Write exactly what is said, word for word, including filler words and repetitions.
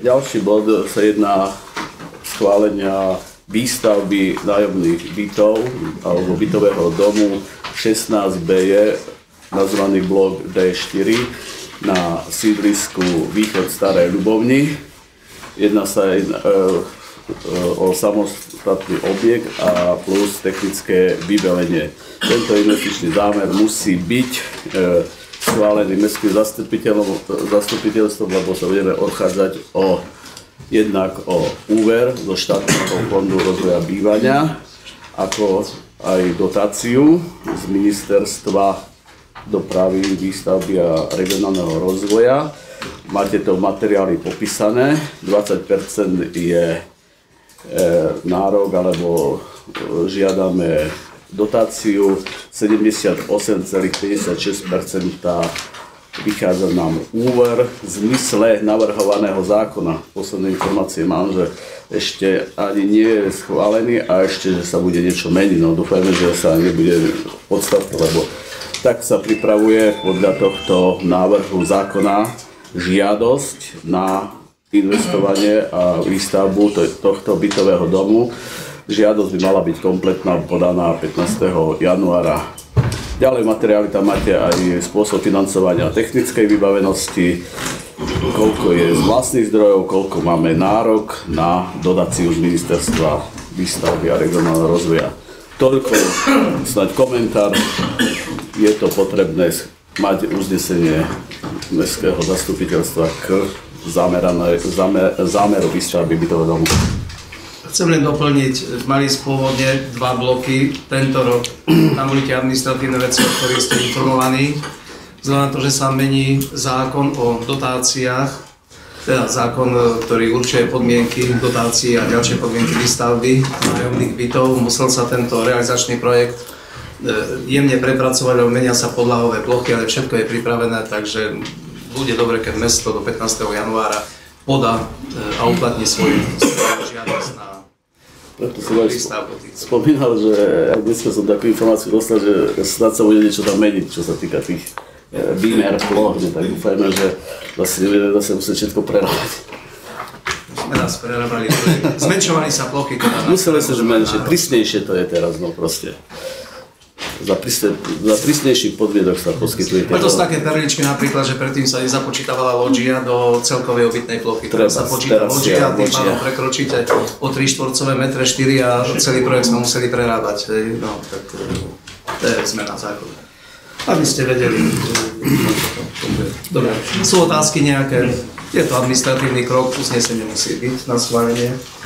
Ďalší bod sa jedná schválenia výstavby nájomných bytov alebo bytového domu šestnásť bé je nazvaný blok dé štyri na sídlisku Východ Starej Ľubovni. Jedná sa e, e, o samostatný objekt a plus technické vybavenie. Tento investičný zámer musí byť e, schválený mestským zastupiteľstvom, lebo sa budeme odchádzať o, jednak o úver zo štátneho fondu rozvoja bývania, ako aj dotáciu z ministerstva dopravy, výstavby a regionálneho rozvoja. Máte to v materiáli popísané, dvadsať percent je e, nárok, alebo žiadame dotáciu, sedemdesiatosem celá päťdesiatšesť percent vychádza nám úver v zmysle navrhovaného zákona. Posledné informácie mám, že ešte ani nie je schválený a ešte, že sa bude niečo meniť. No dúfajme, že sa nebude podstatné, lebo tak sa pripravuje podľa tohto návrhu zákona žiadosť na investovanie a výstavbu tohto bytového domu. Žiadosť by mala byť kompletná, podaná pätnásteho januára. Ďalej materiály tam máte aj spôsob financovania technickej vybavenosti, koľko je z vlastných zdrojov, koľko máme nárok na dotáciu z ministerstva výstavby a regionálneho rozvoja. Toľko snáď komentár. Je to potrebné mať uznesenie mestského zastupiteľstva k zámeru výstavby bytového domu. Chcem len doplniť, mali pôvodne dva bloky tento rok. Tam boli tie administratívne veci, o ktorých ste informovaní. Vzhľadom na to, že sa mení zákon o dotáciách, teda zákon, ktorý určuje podmienky dotácií a ďalšie podmienky výstavby nájomných bytov, musel sa tento realizačný projekt jemne prepracovať, lebo menia sa podlahové plochy, ale všetko je pripravené, takže bude dobre, keď mesto do pätnásteho januára podá a uplatní svoju žiadosť na Preto som aj spomínal, že aj dneska som takú informáciu dostal, že snad sa bude niečo tam meniť, čo sa týka tých výmer ploch, tak dúfajme, že vlastne nebudeme zase musieť všetko prerábať. Sme nás prerábali, zmenšovali sa plochy. Teda museli sa, že menšie, prísnejšie to je teraz, no proste. Za, prísne, za prísnejších podmienok sa poskytuje. Preto sú také perličky napríklad, že predtým sa nezapočítavala loďia do celkovej obytnej plochy. Teraz sa počíta loďia a tým pádom prekročíte o tri štvorcové metre štyri a celý projekt sme museli prerábať. No, tak to je zmena zákona. Aby ste vedeli. Dobre, sú otázky nejaké? Je to administratívny krok, uznesenie musí byť na schválenie.